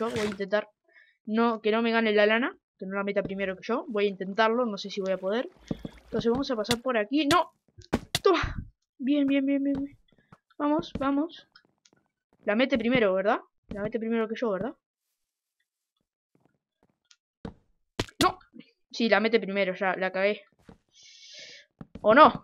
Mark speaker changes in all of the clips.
Speaker 1: yo. Voy a intentar que no me gane la lana, que no la meta primero que yo. Voy a intentarlo, no sé si voy a poder. Entonces vamos a pasar por aquí. ¡No! ¡Toma! Bien. Vamos. La mete primero, ¿verdad? La mete primero que yo, ¿verdad? ¡No! Sí, la mete primero, ya, la cagué. ¿O no?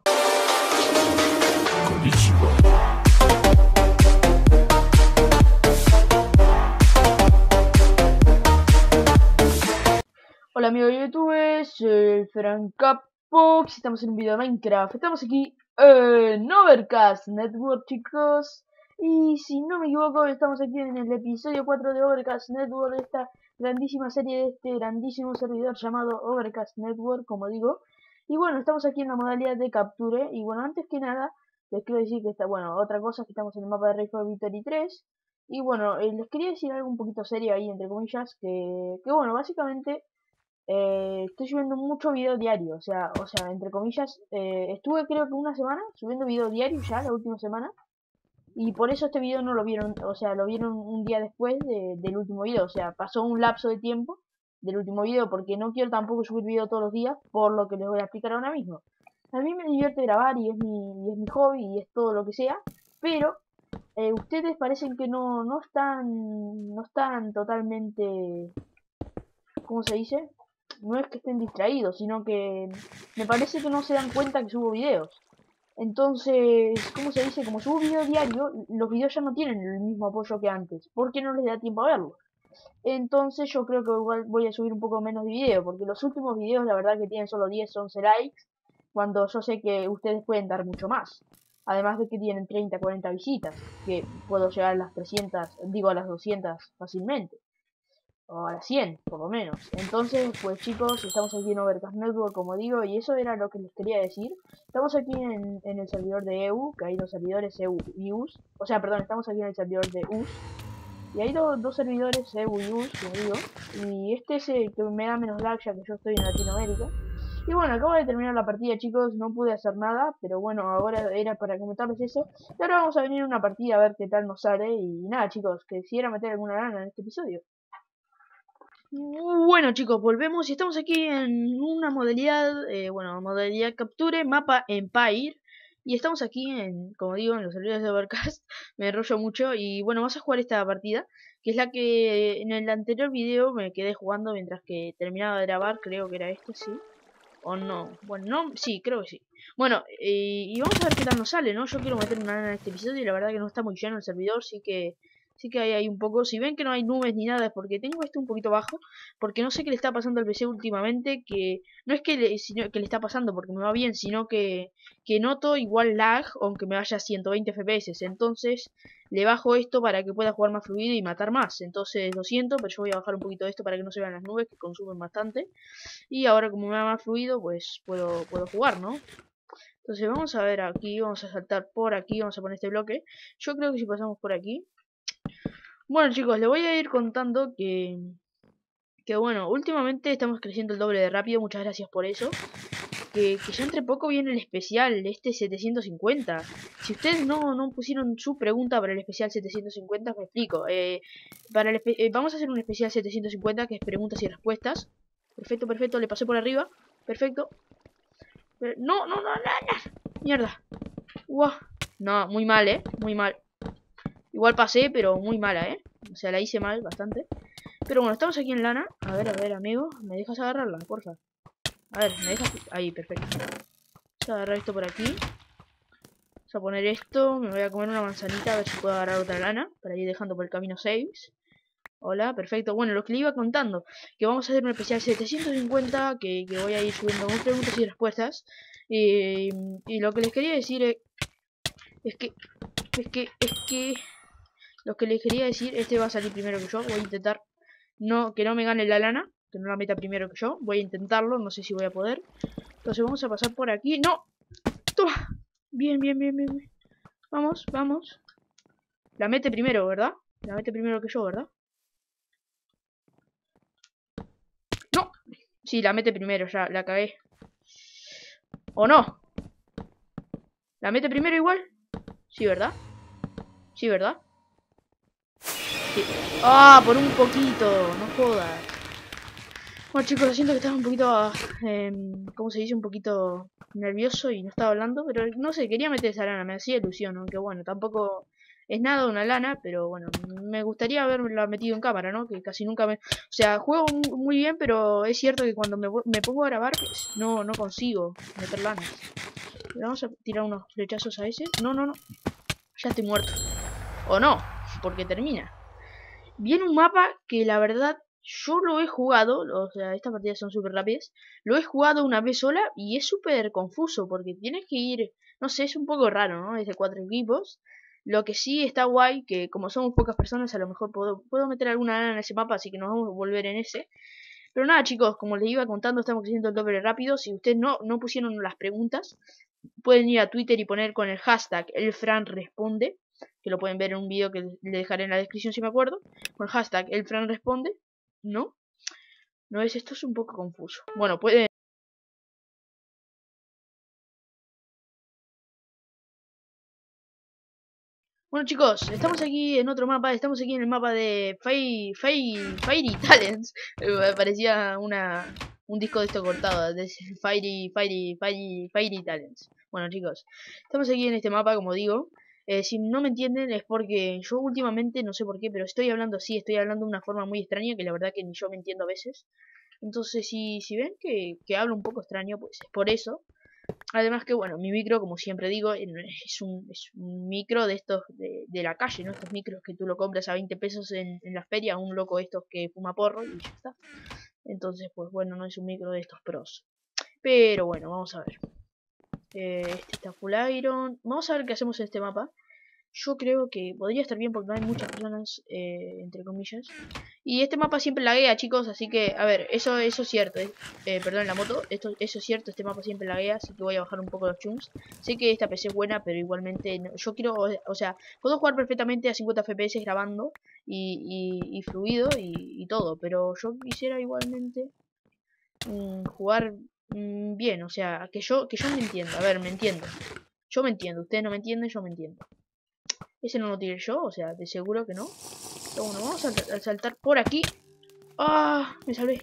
Speaker 1: Hola amigos de YouTube, soy Francapox, estamos en un video de Minecraft. Estamos aquí en Overcast Network, chicos. Y si no me equivoco, estamos aquí en el episodio 4 de Overcast Network, de esta grandísima serie de este grandísimo servidor llamado Overcast Network, como digo. Y bueno, estamos aquí en la modalidad de capture. Y bueno, antes que nada, les quiero decir que otra cosa es que estamos en el mapa de Rey Victory 3. Y bueno, les quería decir algo un poquito serio ahí, entre comillas, que bueno, básicamente estoy subiendo mucho video diario, o sea, entre comillas, estuve creo que una semana subiendo video diario ya, la última semana, y por eso este video no lo vieron, o sea, lo vieron un día después del último video, o sea, pasó un lapso de tiempo del último video, porque no quiero tampoco subir video todos los días, por lo que les voy a explicar ahora mismo. A mí me divierte grabar y es mi hobby y es todo lo que sea, pero ustedes parecen que no están totalmente, ¿cómo se dice? No es que estén distraídos, sino que me parece que no se dan cuenta que subo videos. Entonces, ¿cómo se dice? Como subo video diario, los videos ya no tienen el mismo apoyo que antes, porque no les da tiempo a verlos. Entonces yo creo que igual voy a subir un poco menos de video, porque los últimos videos la verdad que tienen solo 10, 11 likes, cuando yo sé que ustedes pueden dar mucho más. Además de que tienen 30, 40 visitas, que puedo llegar a las 300, digo a las 200 fácilmente. O a las 100, por lo menos. Entonces, pues chicos, estamos aquí en Overcast Network, como digo, y eso era lo que les quería decir. Estamos aquí en el servidor de EU, que hay dos servidores, EU y US. O sea, perdón, estamos aquí en el servidor de US. Y hay dos servidores, EU y US, como digo. Y este es el que me da menos lag, ya que yo estoy en Latinoamérica. Y bueno, acabo de terminar la partida, chicos, no pude hacer nada, pero bueno, ahora era para comentarles eso. Y ahora vamos a venir a una partida a ver qué tal nos sale. Y nada, chicos, que quisiera meter alguna gana en este episodio. Bueno chicos, volvemos y estamos aquí en una modalidad, modalidad capture, mapa Empire. Y estamos aquí como digo, en los servidores de Overcast. Me enrollo mucho y bueno, vamos a jugar esta partida, que es la que en el anterior video me quedé jugando mientras que terminaba de grabar, creo que era este, sí. O no, bueno, no, sí, creo que sí. Bueno, y vamos a ver qué tal nos sale, ¿no? Yo quiero meter una en este episodio y la verdad que no está muy lleno el servidor, sí que hay un poco. Si ven que no hay nubes ni nada es porque tengo un poquito bajo, porque no sé qué le está pasando al PC últimamente, que no es sino que le está pasando porque me va bien, sino que noto igual lag, aunque me vaya a 120 FPS. Entonces le bajo esto para que pueda jugar más fluido y matar más. Entonces lo siento, pero yo voy a bajar un poquito de esto para que no se vean las nubes, que consumen bastante. Y ahora como me va más fluido, pues puedo jugar, ¿no? Entonces vamos a ver aquí, vamos a saltar por aquí, vamos a poner este bloque. Yo creo que si pasamos por aquí... Bueno chicos, les voy a ir contando que bueno, últimamente estamos creciendo el doble de rápido, muchas gracias por eso. Que ya entre poco viene el especial, este 750. Si ustedes no pusieron su pregunta para el especial 750, me explico. Vamos a hacer un especial 750 que es preguntas y respuestas. Perfecto, le pasé por arriba. Perfecto. No. Mierda. Uah. No, muy mal, muy mal. Igual pasé, pero muy mala, O sea, la hice mal, bastante. Pero bueno, estamos aquí en lana. A ver, amigo. ¿Me dejas agarrarla, porfa? A ver, ¿me dejas? Ahí, perfecto. Vamos a agarrar esto por aquí. Vamos a poner esto. Me voy a comer una manzanita a ver si puedo agarrar otra lana, para ir dejando por el camino saves. Hola, perfecto. Bueno, lo que le iba contando, que vamos a hacer un especial 750, que voy a ir subiendo más preguntas y respuestas. Y lo que les quería decir es que lo que les quería decir, este va a salir primero que yo. Voy a intentar que no me gane la lana, que no la meta primero que yo. Voy a intentarlo, no sé si voy a poder. Entonces vamos a pasar por aquí. ¡No! ¡Toma! Bien. Vamos. La mete primero, ¿verdad? La mete primero que yo, ¿verdad? ¡No! Sí, la mete primero, ya, la cagué. ¿O no? ¿La mete primero igual? Sí, ¿verdad? Sí, ¿verdad? que... ¡Ah! Por un poquito, no jodas. Bueno chicos, siento que estaba un poquito, ¿cómo se dice? Un poquito nervioso y no estaba hablando, pero no sé, quería meter esa lana, me hacía ilusión, aunque bueno, tampoco es nada una lana, pero bueno, me gustaría haberla metido en cámara, ¿no? Que casi nunca me... O sea, juego muy bien, pero es cierto que cuando me pongo a grabar, pues no consigo meter lanas. Le vamos a tirar unos flechazos a ese. No, ya estoy muerto. O no, porque termina. Viene un mapa que la verdad yo lo he jugado, o sea, estas partidas son súper rápidas, lo he jugado una vez sola y es súper confuso porque tienes que ir, no sé, es un poco raro, ¿no? Es de 4 equipos. Lo que sí está guay, que como somos pocas personas, a lo mejor puedo meter alguna lana en ese mapa, así que nos vamos a volver en ese. Pero nada, chicos, como les iba contando, estamos haciendo el doble rápido. Si ustedes no pusieron las preguntas, pueden ir a Twitter y poner con el hashtag ElFranResponde, que lo pueden ver en un vídeo que le dejaré en la descripción si me acuerdo, con el hashtag ElFranResponde, ¿no? No es, esto es un poco confuso. Bueno, pueden... Bueno chicos, estamos aquí en otro mapa, estamos aquí en el mapa de Fairy Talents. Parecía un disco de esto cortado, de Fairy Talents. Bueno chicos, estamos aquí en este mapa, como digo. Si no me entienden es porque yo últimamente, no sé por qué, pero estoy hablando así, estoy hablando de una forma muy extraña que la verdad que ni yo me entiendo a veces. Entonces si ven que hablo un poco extraño, pues es por eso. Además que, bueno, mi micro, como siempre digo, es un micro de estos de la calle, ¿no? Estos micros que tú lo compras a 20 pesos en la feria, un loco estos que fuma porro y ya está. Entonces, pues bueno, no es un micro de estos pros. Pero bueno, vamos a ver. Este está full iron. Vamos a ver qué hacemos en este mapa. Yo creo que podría estar bien porque no hay muchas personas, entre comillas. Y este mapa siempre laguea, chicos, así que, a ver, eso es cierto. Perdón, la moto, eso es cierto, este mapa siempre laguea, así que voy a bajar un poco los chunks. Sé que esta PC es buena, pero igualmente, yo quiero, o sea, puedo jugar perfectamente a 50 FPS grabando y fluido y todo, pero yo quisiera igualmente jugar bien, o sea, que yo me entienda, a ver, me entiendo. Yo me entiendo, ustedes no me entienden, yo me entiendo. Ese no lo tiré yo, o sea, de seguro que no. Pero bueno, vamos a saltar por aquí. ¡Ah! Me salvé.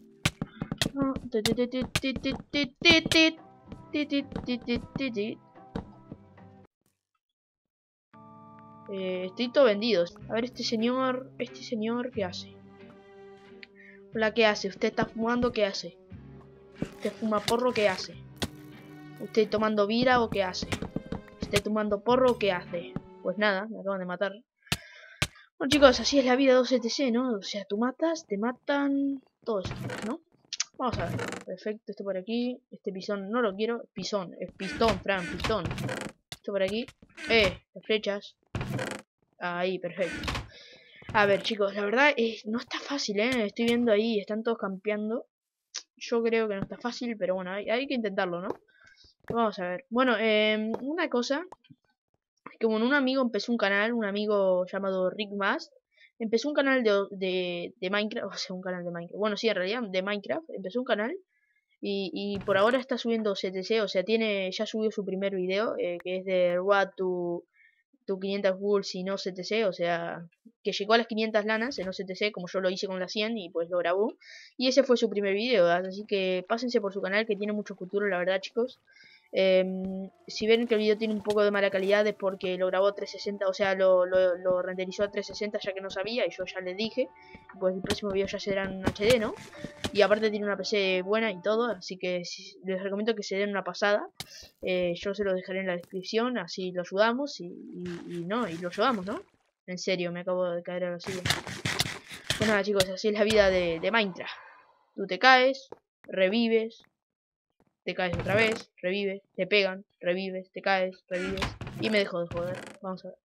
Speaker 1: Estoy todo vendido. A ver, este señor, ¿qué hace? Hola, ¿qué hace? ¿Usted está fumando? ¿Qué hace? ¿Usted fuma porro? ¿Qué hace? ¿Usted tomando vira o qué hace? ¿Usted tomando porro o qué hace? Pues nada, me acaban de matar. Bueno chicos, así es la vida 2ETC, ¿no? O sea, tú matas, te matan, todo eso, ¿no? Vamos a ver, perfecto, esto por aquí, este pisón no lo quiero, pisón, es pistón, Fran, pistón. Esto por aquí, las flechas, ahí, perfecto. A ver chicos, la verdad no está fácil, estoy viendo ahí, están todos campeando. Yo creo que no está fácil, pero bueno, hay que intentarlo, ¿no? Vamos a ver, bueno, una cosa que bueno, un amigo empezó un canal, un amigo llamado Rick Mast, empezó un canal de Minecraft, o sea, un canal de Minecraft, bueno, sí, en realidad, de Minecraft, empezó un canal y por ahora está subiendo CTC, o sea, ya subió su primer video, que es de Road to 500 Wolves y no CTC, o sea, que llegó a las 500 lanas en OCTC, como yo lo hice con las 100 y pues lo grabó, y ese fue su primer video, así que pásense por su canal que tiene mucho futuro, la verdad, chicos. Si ven que el video tiene un poco de mala calidad es porque lo grabó a 360, o sea, lo renderizó a 360 ya que no sabía y yo ya les dije, pues el próximo video ya será en HD, ¿no? Y aparte tiene una PC buena y todo, así que les recomiendo que se den una pasada. Yo se lo dejaré en la descripción, así lo ayudamos y lo ayudamos, ¿no? En serio, me acabo de caer a la silla. Pues nada chicos, así es la vida de Minecraft. Tú te caes, revives, te caes otra vez, revives, te pegan, revives, te caes, revives. Y me dejo de joder. Vamos a ver.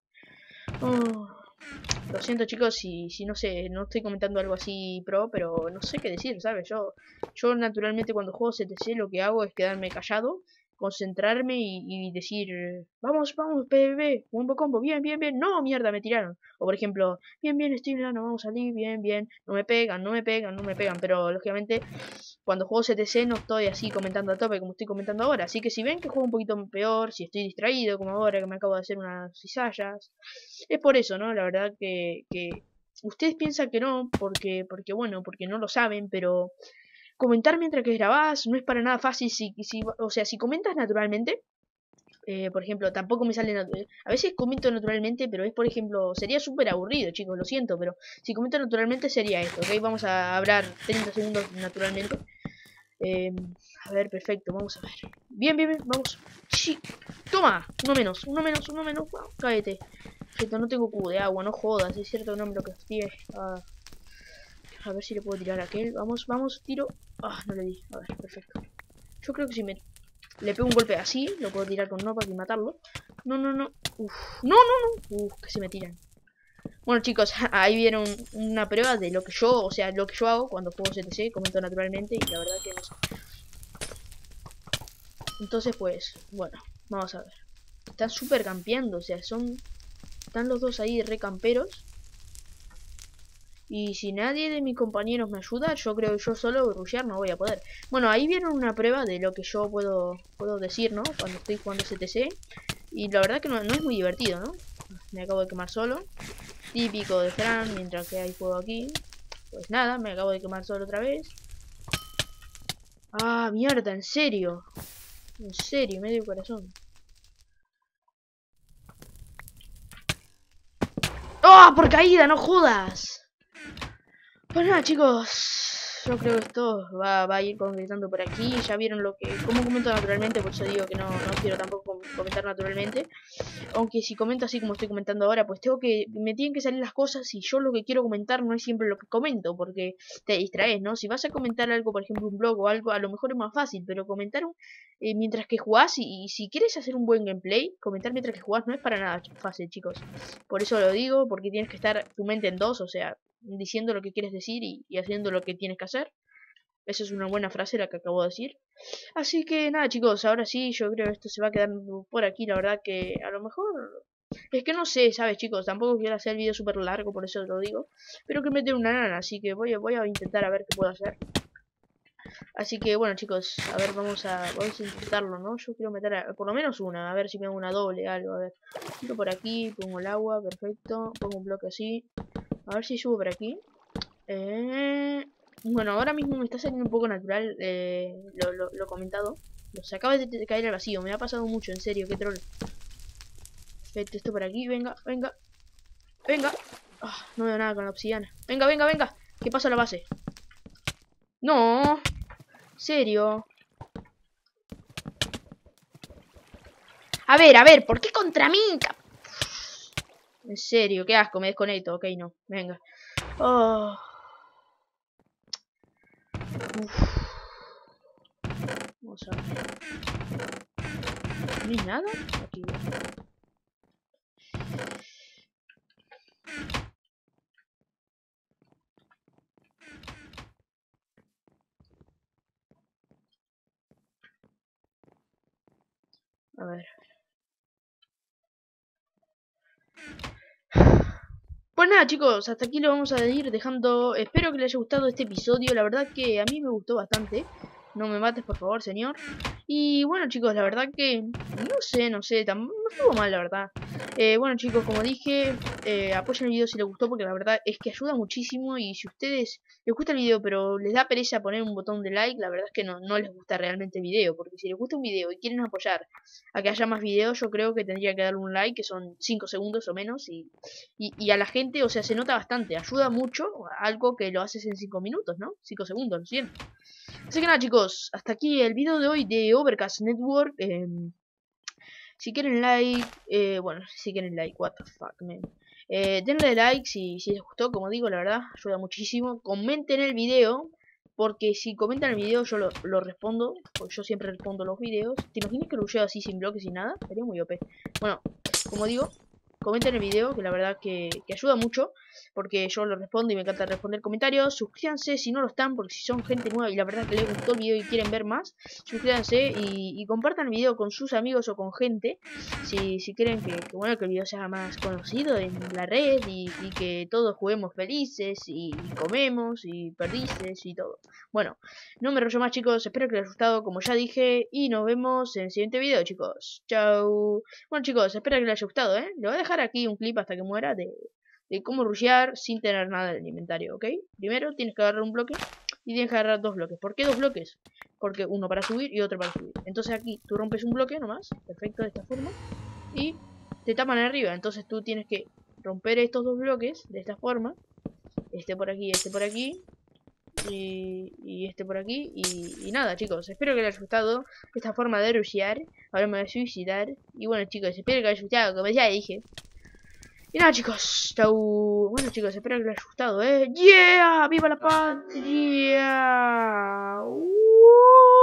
Speaker 1: Lo siento chicos si no sé, no estoy comentando algo así pro, pero no sé qué decir, ¿sabes? Yo naturalmente cuando juego CTC lo que hago es quedarme callado, concentrarme y decir, vamos, PvP, combo, bien, no, mierda, me tiraron. O por ejemplo, bien, estoy mirando, vamos a salir, bien, no me pegan, pero lógicamente cuando juego CTC no estoy así comentando a tope como estoy comentando ahora. Así que si ven que juego un poquito peor, si estoy distraído como ahora que me acabo de hacer unas cizallas, es por eso, ¿no? La verdad que ustedes piensan que no, porque no lo saben, pero comentar mientras que grabás no es para nada fácil. O sea, si comentas naturalmente, por ejemplo, tampoco me sale a veces comento naturalmente, pero es, por ejemplo, sería súper aburrido, chicos, lo siento, pero si comento naturalmente sería esto, ¿ok? Vamos a hablar 30 segundos naturalmente. Eh, a ver, perfecto, vamos a ver. Bien, bien, bien, vamos. Sí. Toma, uno menos. Wow, cállate. Perfecto, no tengo cubo de agua, no jodas, es cierto que no me lo castigue. A ver si le puedo tirar a aquel. Vamos, vamos, tiro. Ah, no le di. A ver, perfecto. Yo creo que si me le pego un golpe así, lo puedo tirar con Knockback y matarlo. No, no, no. Uf, no, no, no. Uf, que se me tiran. Bueno, chicos, ahí vieron una prueba de lo que yo, o sea, lo que yo hago cuando juego CTC, comento naturalmente y la verdad que no sé. Entonces, pues, bueno, vamos a ver. Están súper campeando, o sea, están los dos ahí re camperos. Y si nadie de mis compañeros me ayuda, yo creo que yo solo rushear no voy a poder. Bueno, ahí vieron una prueba de lo que yo puedo decir, ¿no? Cuando estoy jugando CTC. Y la verdad que no es muy divertido, ¿no? Me acabo de quemar solo. Típico de Fran, mientras que hay fuego aquí. Pues nada, me acabo de quemar solo otra vez. Ah, mierda, en serio. En serio, medio corazón. ¡Oh, por caída, no jodas! Pues nada, chicos, yo creo que esto va a ir concretando por aquí. Ya vieron cómo comento naturalmente, por eso digo que no quiero tampoco comentar naturalmente. Aunque si comento así como estoy comentando ahora, pues me tienen que salir las cosas y yo lo que quiero comentar no es siempre lo que comento, porque te distraes, ¿no? Si vas a comentar algo, por ejemplo un blog o algo, a lo mejor es más fácil, pero comentar mientras que jugás y si quieres hacer un buen gameplay, comentar mientras que jugás no es para nada fácil, chicos. Por eso lo digo, porque tienes que estar tu mente en dos, o sea, diciendo lo que quieres decir y haciendo lo que tienes que hacer. Esa es una buena frase la que acabo de decir. Así que nada, chicos, ahora sí, yo creo que esto se va a quedar por aquí. La verdad que a lo mejor es que no sé, ¿sabes, chicos? Tampoco quiero hacer el vídeo súper largo, por eso lo digo. Pero que me dé una nana, así que voy a intentar a ver qué puedo hacer. Así que bueno, chicos, a ver, vamos a intentarlo, ¿no? Yo quiero meter por lo menos una, a ver si me hago una doble, algo, a ver. Tiro por aquí, pongo el agua, perfecto. Pongo un bloque así. A ver si subo por aquí. Bueno, ahora mismo me está saliendo un poco natural lo comentado. Se acaba de caer al vacío, me ha pasado mucho, en serio, qué troll. Perfecto, esto por aquí, venga, venga, venga. Ah, no veo nada con la obsidiana. Venga, venga, venga. ¿Qué pasa a la base? No, serio. A ver, ¿por qué contra mí? En serio, qué asco, me desconecto. Ok, no, venga. Oh. Uf. Vamos a ver. ¿No hay nada? Aquí. A ver. Pues nada, chicos, hasta aquí lo vamos a ir dejando. Espero que les haya gustado este episodio. La verdad que a mí me gustó bastante. No me mates, por favor, señor. Y bueno, chicos, la verdad que no sé, no estuvo mal, la verdad. Bueno, chicos, como dije, apoyen el video si les gustó, porque la verdad es que ayuda muchísimo. Y si ustedes les gusta el video, pero les da pereza poner un botón de like, la verdad es que no les gusta realmente el video. Porque si les gusta un video y quieren apoyar a que haya más videos, yo creo que tendría que darle un like, que son 5 segundos o menos. Y a la gente, o sea, se nota bastante, ayuda mucho, algo que lo haces en 5 minutos, ¿no? 5 segundos, lo siento. Así que nada, chicos, hasta aquí el video de hoy de Overcast Network. Si quieren like, bueno, si quieren like, what the fuck, man. Denle like si les gustó, como digo, la verdad, ayuda muchísimo. Comenten el video, porque si comentan el video yo lo respondo, porque yo siempre respondo los videos. ¿Te imaginas que lo llevo así sin bloques, sin nada? Sería muy OP. Bueno, como digo, comenten el video, que la verdad que ayuda mucho, porque yo lo respondo y me encanta responder comentarios. Suscríbanse si no lo están, porque si son gente nueva y la verdad que les gustó el video y quieren ver más, suscríbanse y compartan el video con sus amigos o con gente, si quieren bueno, que el video sea más conocido en la red y que todos juguemos felices y comemos y perdices y todo. Bueno, no me rollo más, chicos, espero que les haya gustado, como ya dije, y nos vemos en el siguiente video, chicos. Chau. Bueno, chicos, espero que les haya gustado, ¿eh? Le voy a dejar aquí un clip hasta que muera de de cómo rushear sin tener nada en el inventario, ¿ok? Primero tienes que agarrar un bloque y tienes que agarrar 2 bloques. ¿Por qué 2 bloques? Porque uno para subir y otro para subir. Entonces aquí tú rompes un bloque nomás, perfecto, de esta forma, y te tapan arriba. Entonces tú tienes que romper estos 2 bloques de esta forma, este por aquí, este por aquí, y este por aquí. Y nada, chicos, espero que les haya gustado esta forma de rushear. Ahora me voy a suicidar. Y bueno, chicos, espero que les haya gustado, como ya dije. Y nada, chicos, chau. Bueno, chicos, espero que les haya gustado, ¡Yeah! ¡Viva la patria!